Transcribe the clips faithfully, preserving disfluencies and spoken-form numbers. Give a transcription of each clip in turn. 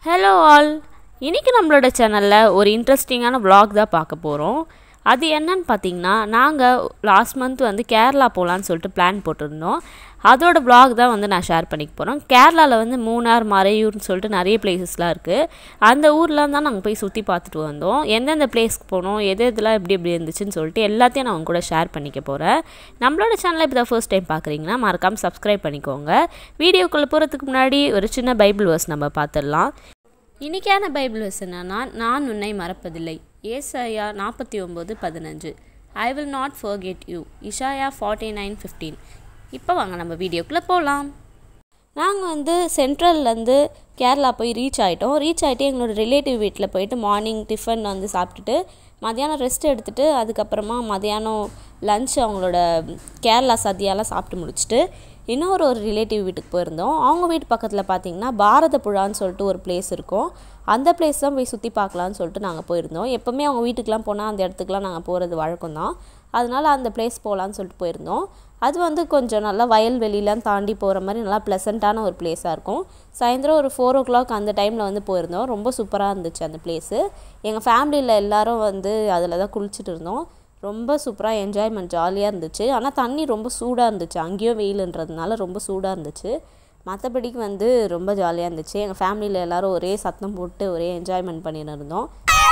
Hello all. இன்னைக்கு நம்மளோட சேனல்ல ஒரு இன்ட்ரஸ்டிங்கான vlog தான் பார்க்க போறோம். அது என்னன்னு பாத்தீங்கன்னா நாங்க லாஸ்ட் மந்த் வந்து கேரளா போலாம்னு சொல்லிட்டு பிளான் போட்டுருந்தோம். அதோட vlog தான் வந்து நான் ஷேர் பண்ணிக்க போறோம். கேரளால வந்து மூனார் மறையூர்னு சொல்லிட்டு நிறைய பிளேसेसலாம் இருக்கு. அந்த ஊர்ல தான் நாங்க போய் சுத்தி பார்த்துட்டு வந்தோம். எந்தெந்த பிளேஸ்க்கு போனோம், எது எதெல்லாம் எப்படி எப்படி இருந்துச்சுன்னு சொல்லிட்டு எல்லாத்தையும் நான் உங்க கூட ஷேர் பண்ணிக்க போறேன். நம்மளோட சேனலை இப்போ தான் ஃபர்ஸ்ட் டைம் பார்க்கறீங்கன்னா மறக்காம Subscribe பண்ணிக்கோங்க. வீடியோக்குள்ள போறதுக்கு முன்னாடி ஒரு சின்ன பைபிள் வேர்ஸ் நம்ம பார்த்திடலாம். இன்னைக்கான பைபிள் வேர்ஸ் என்னன்னா நான் உன்னை மறப்பதில்லை ஏசாயா நாற்பத்தி ஒன்பது பதினைந்து I will not forget you Isaiah forty-nine fifteen. இப்போ வாங்க நம்ம வீடியோக்குள்ள போலாம். நாங்க வந்து சென்ட்ரல்ல இருந்து கேரளா போய் ரீச் ஆயிட்டோம். ரீச் ஆயிட்டு எங்களோட ரிலேட்டிவ் வீட்ல போயிட்டு மார்னிங் டிஃபன் வந்து சாப்பிட்டுட்டு மதியானம் ரெஸ்ட் எடுத்துட்டு அதுக்கு அப்புறமா மதியானம் லஞ்ச் அவங்களோட கேரளா சத்யாலாம் சாப்பிட்டு முடிச்சிட்டு இன்னொரு ஒரு ரிலேட்டிவ் வீட்டுக்கு போயிருந்தோம். அவங்க வீட்டு பக்கத்தில் பார்த்தீங்கன்னா பாரதப்புழான்னு சொல்லிட்டு ஒரு பிளேஸ் இருக்கும். அந்த பிளேஸ் தான் போய் சுற்றி பார்க்கலான்னு சொல்லிட்டு நாங்கள் போயிருந்தோம். எப்போவுமே அவங்க வீட்டுக்கெலாம் போனால் அந்த இடத்துக்குலாம் நாங்கள் போகிறது வழக்கம் தான். அதனால் அந்த பிளேஸ் போகலான்னு சொல்லிட்டு போயிருந்தோம். அது வந்து கொஞ்சம் நல்லா வயல்வெளிலாம் தாண்டி போகிற மாதிரி நல்லா ப்ளசண்ட்டான ஒரு பிளேஸாக இருக்கும். சாயந்தரம் ஒரு ஃபோர் ஓ கிளாக் அந்த டைமில் வந்து போயிருந்தோம். ரொம்ப சூப்பராக இருந்துச்சு அந்த பிளேஸு. எங்கள் ஃபேமிலியில் எல்லோரும் வந்து அதில் தான் குளிச்சுட்டு இருந்தோம். ரொம்ப சூப்பராக என்ஜாய்மெண்ட் ஜாலியாக இருந்துச்சு. ஆனால் தண்ணி ரொம்ப சூடாக இருந்துச்சு. அங்கேயும் வெயிலுன்றதுனால ரொம்ப சூடாக இருந்துச்சு. மற்றபடிக்கு வந்து ரொம்ப ஜாலியாக இருந்துச்சு. எங்கள் ஃபேமிலியில் எல்லோரும் ஒரே சத்தம் போட்டு ஒரே என்ஜாய்மெண்ட் பண்ணின்னு இருந்தோம்.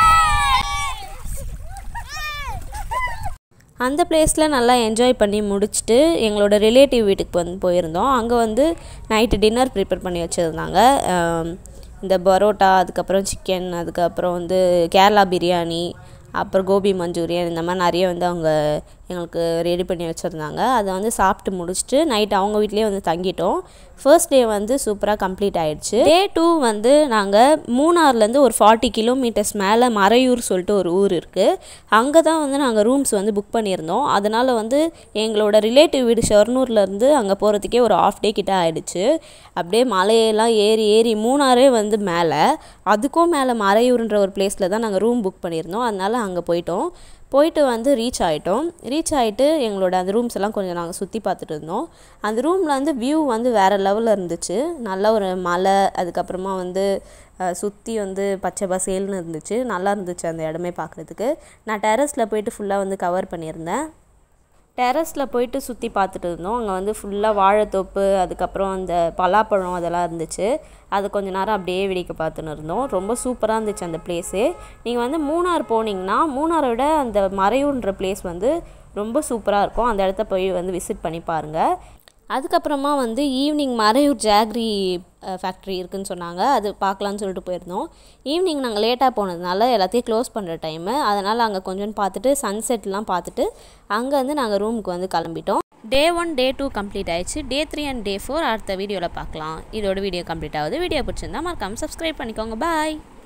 அந்த பிளேஸில் நல்லா என்ஜாய் பண்ணி முடிச்சுட்டு எங்களோட ரிலேட்டிவ் வீட்டுக்கு வந்து போயிருந்தோம். அங்கே வந்து நைட்டு டின்னர் ப்ரிப்பேர் பண்ணி வச்சுருந்தாங்க. இந்த பரோட்டா, அதுக்கப்புறம் சிக்கன், அதுக்கப்புறம் வந்து கேரளா பிரியாணி, அப்புறம் கோபி மஞ்சூரியன், இந்த மாதிரி நிறைய வந்து அவங்க எங்களுக்கு ரெடி பண்ணி வச்சுருந்தாங்க. அதை வந்து சாப்பிட்டு முடிச்சுட்டு நைட் அவங்க வீட்லேயே வந்து தங்கிட்டோம். ஃபர்ஸ்ட் டே வந்து சூப்பராக கம்ப்ளீட் ஆகிடுச்சு. டே டூ வந்து நாங்கள் மூணார்லேருந்து ஒரு ஃபார்ட்டி கிலோமீட்டர்ஸ் மேலே மறையூர் சொல்லிட்டு ஒரு ஊர் இருக்குது. அங்கே தான் வந்து நாங்கள் ரூம்ஸ் வந்து புக் பண்ணியிருந்தோம். அதனால் வந்து எங்களோட ரிலேட்டிவ் வீடு ஷொர்ணூர்லேருந்து அங்கே போகிறதுக்கே ஒரு ஆஃப் டே கிட்ட ஆகிடுச்சு. அப்படியே மலையெல்லாம் ஏறி ஏறி மூணாரே வந்து மேலே, அதுக்கும் மேலே மறையூர்ன்ற ஒரு பிளேஸில் தான் நாங்கள் ரூம் புக் பண்ணியிருந்தோம். அதனால் அங்கே போயிட்டோம். போயிட்டு வந்து ரீச் ஆகிட்டோம். ரீச் ஆகிட்டு எங்களோட அந்த ரூம்ஸ் எல்லாம் கொஞ்சம் நாங்கள் சுற்றி பார்த்துட்டு இருந்தோம். அந்த ரூமில் வந்து வியூ வந்து வேறு லெவலில் இருந்துச்சு. நல்ல ஒரு மலை, அதுக்கப்புறமா வந்து சுற்றி வந்து பச்சை பசேல்னு இருந்துச்சு. நல்லா இருந்துச்சு அந்த இடமே பார்க்குறதுக்கு. நான் டெரஸில் போயிட்டு ஃபுல்லாக வந்து கவர் பண்ணியிருந்தேன். டெரஸில் போயிட்டு சுற்றி பார்த்துட்டு இருந்தோம். அங்கே வந்து ஃபுல்லாக வாழைத்தோப்பு, அதுக்கப்புறம் அந்த பலாப்பழம் அதெல்லாம் இருந்துச்சு. அது கொஞ்சம் நேரம் அப்படியே வேடிக்கை பார்த்துன்னு இருந்தோம். ரொம்ப சூப்பராக இருந்துச்சு அந்த பிளேஸு. நீங்கள் வந்து மூணார் போனீங்கன்னா மூணாரை விட அந்த மறையூர்ன்ற பிளேஸ் வந்து ரொம்ப சூப்பராக இருக்கும். அந்த இடத்த போய் வந்து விசிட் பண்ணி பாருங்கள். அதுக்கப்புறமா வந்து ஈவினிங் மறையூர் ஜாக்ரி ஃபேக்ட்ரி இருக்குதுன்னு சொன்னாங்க. அது பார்க்கலான்னு சொல்லிட்டு போயிருந்தோம். ஈவினிங் நாங்கள் லேட்டாக போனதுனால எல்லாத்தையும் க்ளோஸ் பண்ணுற டைமு. அதனால் அங்கே கொஞ்சம் பார்த்துட்டு சன்செட்லாம் பார்த்துட்டு அங்கேருந்து நாங்கள் ரூமுக்கு வந்து கிளம்பிட்டோம். Day one day two complete ஆயிடுச்சு. Day three and day four அடுத்த வீடியோவில் பார்க்கலாம். இதோட வீடியோ கம்ப்ளீட் ஆகுது. வீடியோ பிடிச்சிருந்தா மறக்காம Subscribe பண்ணிக்கோங்க. பாய்.